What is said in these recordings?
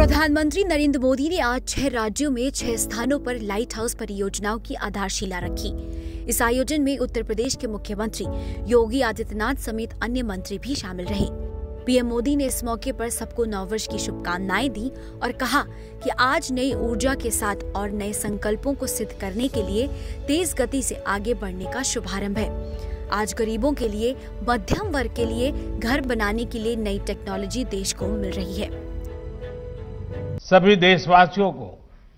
प्रधानमंत्री नरेंद्र मोदी ने आज 6 राज्यों में 6 स्थानों पर लाइट हाउस परियोजनाओं की आधारशिला रखी। इस आयोजन में उत्तर प्रदेश के मुख्यमंत्री योगी आदित्यनाथ समेत अन्य मंत्री भी शामिल रहे। पीएम मोदी ने इस मौके पर सबको नववर्ष की शुभकामनाएं दी और कहा कि आज नई ऊर्जा के साथ और नए संकल्पों को सिद्ध करने के लिए तेज गति से आगे बढ़ने का शुभारंभ है। आज गरीबों के लिए, मध्यम वर्ग के लिए घर बनाने के लिए नई टेक्नोलॉजी देश को मिल रही है। सभी देशवासियों को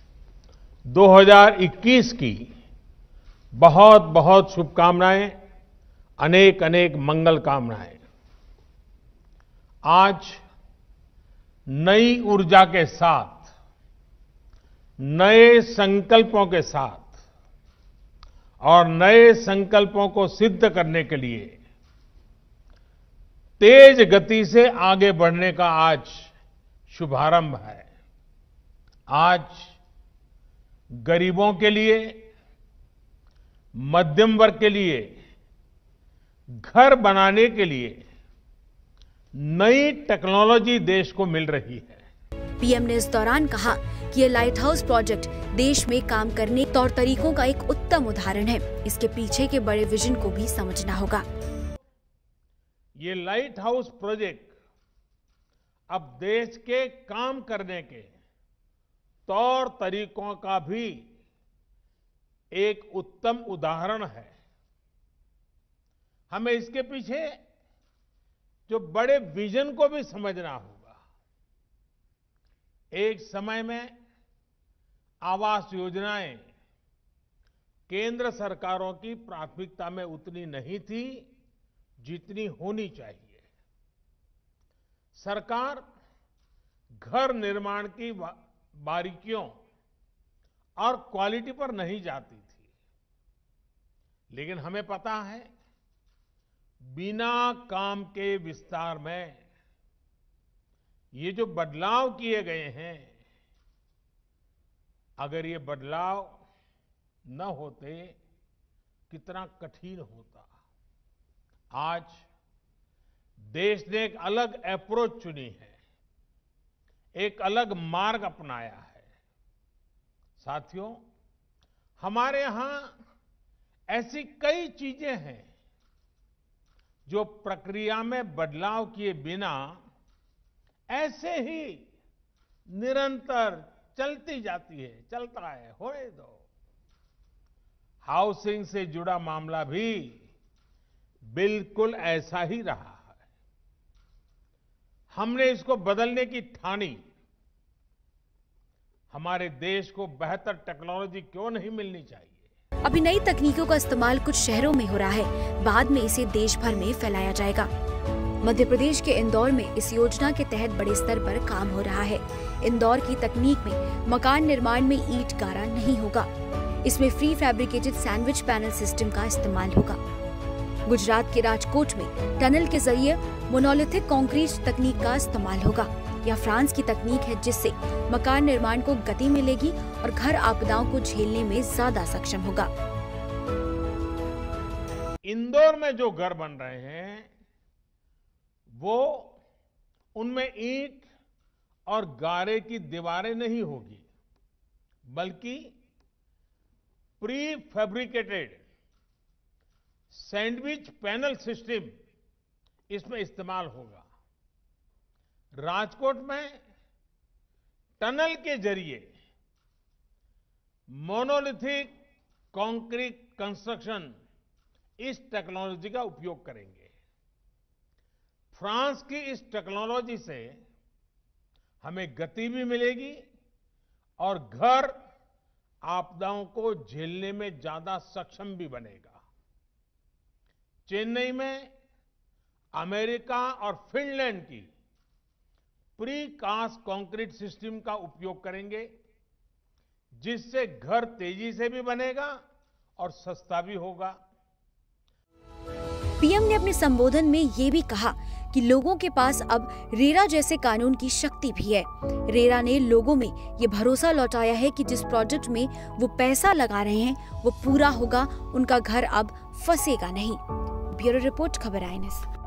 2021 की बहुत बहुत शुभकामनाएं, अनेक अनेक मंगल कामनाएं। आज नई ऊर्जा के साथ, नए संकल्पों के साथ और नए संकल्पों को सिद्ध करने के लिए तेज गति से आगे बढ़ने का आज शुभारंभ है। आज गरीबों के लिए, मध्यम वर्ग के लिए घर बनाने के लिए नई टेक्नोलॉजी देश को मिल रही है। पीएम ने इस दौरान कहा कि ये लाइट हाउस प्रोजेक्ट देश में काम करने के तौर तरीकों का एक उत्तम उदाहरण है। इसके पीछे के बड़े विजन को भी समझना होगा। ये लाइट हाउस प्रोजेक्ट अब देश के काम करने के तौर तरीकों का भी एक उत्तम उदाहरण है। हमें इसके पीछे जो बड़े विजन को भी समझना होगा। एक समय में आवास योजनाएं केंद्र सरकारों की प्राथमिकता में उतनी नहीं थी जितनी होनी चाहिए। सरकार घर निर्माण की बारीकियों और क्वालिटी पर नहीं जाती थी, लेकिन हमें पता है बिना काम के विस्तार में ये जो बदलाव किए गए हैं, अगर ये बदलाव न होते कितना कठिन होता। आज देश ने एक अलग अप्रोच चुनी है, एक अलग मार्ग अपनाया है। साथियों, हमारे यहां ऐसी कई चीजें हैं जो प्रक्रिया में बदलाव किए बिना ऐसे ही निरंतर चलती जाती है, चलता है, होने दो। हाउसिंग से जुड़ा मामला भी बिल्कुल ऐसा ही रहा है। हमने इसको बदलने की ठानी। हमारे देश को बेहतर टेक्नोलॉजी क्यों नहीं मिलनी चाहिए? अभी नई तकनीकों का इस्तेमाल कुछ शहरों में हो रहा है, बाद में इसे देश भर में फैलाया जाएगा। मध्य प्रदेश के इंदौर में इस योजना के तहत बड़े स्तर पर काम हो रहा है। इंदौर की तकनीक में मकान निर्माण में ईंट गारा नहीं होगा। इसमें free fabricated sandwich panel system का इस्तेमाल होगा। गुजरात के राजकोट में टनल के जरिए मोनोलिथिक कंक्रीट तकनीक का इस्तेमाल होगा। यह फ्रांस की तकनीक है जिससे मकान निर्माण को गति मिलेगी और घर आपदाओं को झेलने में ज्यादा सक्षम होगा। इंदौर में जो घर बन रहे हैं वो उनमें ईंट और गारे की दीवारें नहीं होगी, बल्कि pre fabricated sandwich panel system इसमें इस्तेमाल होगा। राजकोट में टनल के जरिए मोनोलिथिक कंक्रीट कंस्ट्रक्शन इस टेक्नोलॉजी का उपयोग करेंगे। फ्रांस की इस टेक्नोलॉजी से हमें गति भी मिलेगी और घर आपदाओं को झेलने में ज्यादा सक्षम भी बनेगा। चेन्नई में अमेरिका और फिनलैंड की प्री कास्ट कंक्रीट सिस्टम का उपयोग करेंगे, जिससे घर तेजी से भी बनेगा और सस्ता भी होगा। पीएम ने अपने संबोधन में ये भी कहा कि लोगों के पास अब रेरा जैसे कानून की शक्ति भी है। रेरा ने लोगों में ये भरोसा लौटाया है कि जिस प्रोजेक्ट में वो पैसा लगा रहे हैं वो पूरा होगा, उनका घर अब फंसेगा नहीं। ब्यूरो रिपोर्ट, खबर INS।